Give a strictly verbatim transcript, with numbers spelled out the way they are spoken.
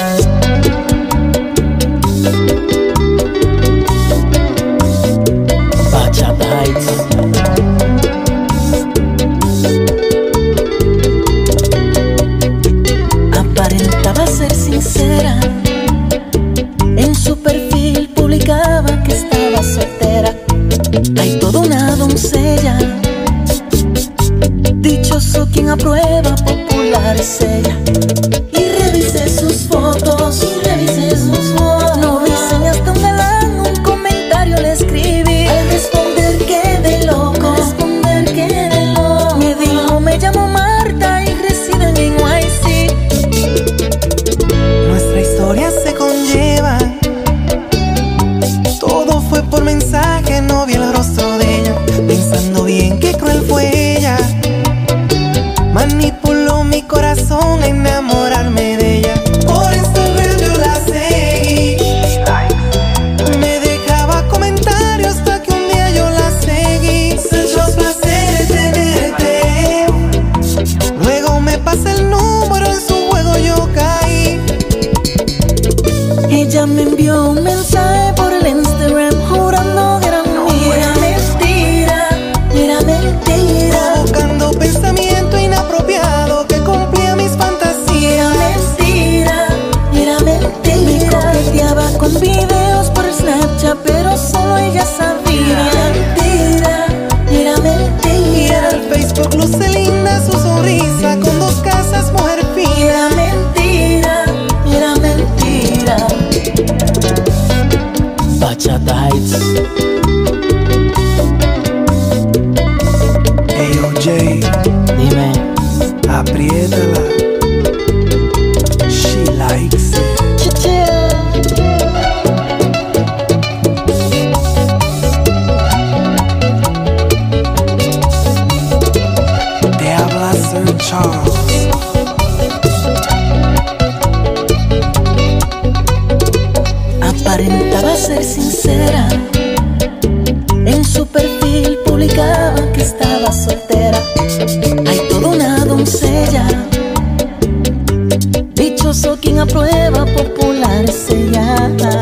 Aparentaba ser sincera, en su perfil publicaba que estaba soltera. Hay toda una doncella, dichoso quien aprueba, popular es ella. Y revisé sus fotos, y revisé sus fotos. No dicen hasta un galán, un comentario le escribí. Al responder quedé loco, al responder quedé loco. Me dijo, me llamo Marta y reside en N Y C. Nuestra historia se conlleva, todo fue por mensaje, no vi el rostro de ella. Pensando bien qué cruel fue ella, manipuló mi corazón a enamorarme de ella. Por Instagram yo la seguí, me dejaba comentarios hasta que un día yo la seguí. Muchos placeres tenerte, luego me pasé el número, en su juego yo caí. Ella me envió un mensaje por el Instagram jurando que era mía. Era mentira, era mentira. Provocando pensamiento inapropiado que cumplía mis fantasías. Era mentira, era mentira. Me coqueteaba con videos por Snapchat, pero solo ella sabía. Era mentira, era mentira. El Facebook luce linda su sonrisa, con dos casas, mujer fina. Era mentira, era mentira. Bachata Heights. Hey, O J, Dime, apriétala. She likes it. chicheo. Te habla Sir Charles. Aparentaba ser sincera, en su perfil publicaba que estaba soltera. Hay toda una doncella, dichoso quien aprueba, popular es ella.